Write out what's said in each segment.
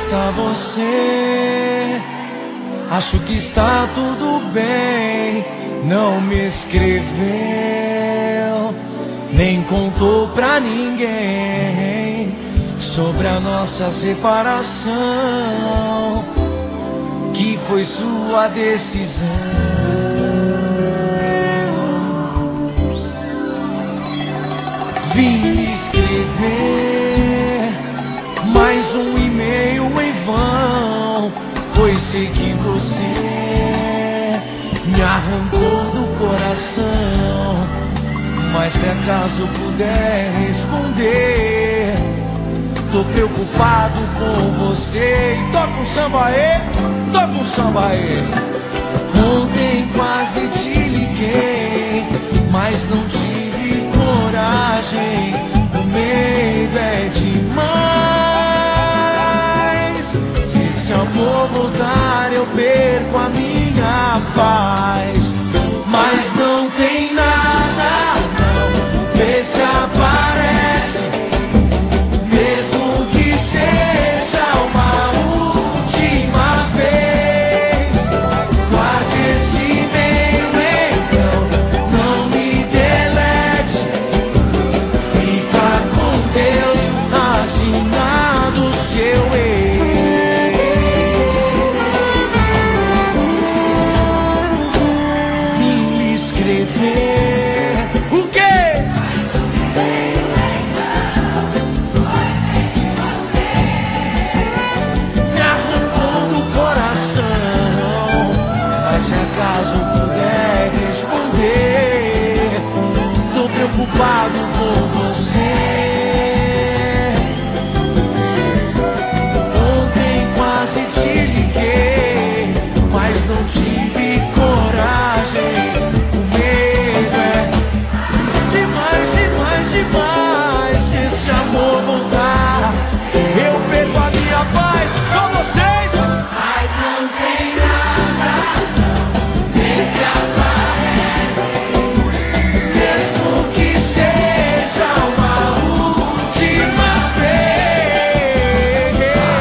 está você? Acho que está tudo bem. Não me escreveu, nem contou pra ninguém sobre a nossa separação, que foi sua decisão. Vim lhe escrever mais um e-mail em vão, pois sei que você me arrancou do coração. Mas se acaso puder responder, tô preocupado com você. E toca um samba aí, toca um samba aí. Ontem quase te liguei, mas não tive coragem. O medo é demais. Se esse amor voltar, eu perco a minha paz. Mas não tem nada, não. Vê se aparece, mesmo que seja uma última vez. Guarde esse e-mail, então não me delete. Fica com Deus, assinado seu ex. Vim lhe escrever o quê? Me arrancou do coração. Mas se acaso puder responder, tô preocupado com você. Ontem quase te liguei, mas não tive coragem. O medo é demais, demais, demais. Se esse amor voltar, eu perco a minha paz. Só vocês. Mas não tem nada, vê se aparece, Mesmo que seja uma última vez.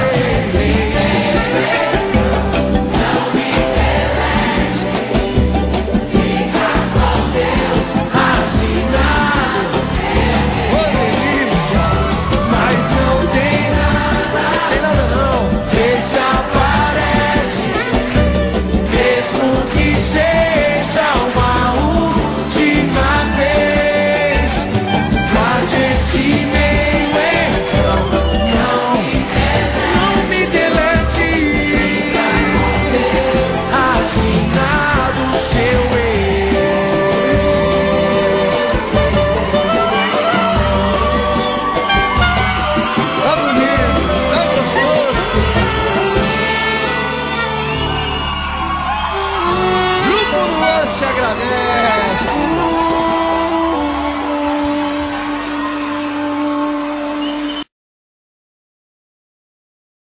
não me delete. Fica com Deus, Assinado, ô delícia. Mas não tem nada não. Vê se aparece, mesmo que seja uma última vez. Guarde esse e-mail, então não me delete. Assinado seu ex. Tá bonito, tá gostoso. Grupo Luan se agradece.